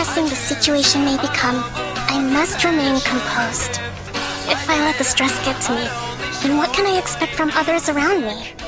distressing the situation may become, I must remain composed. If I let the stress get to me, then what can I expect from others around me?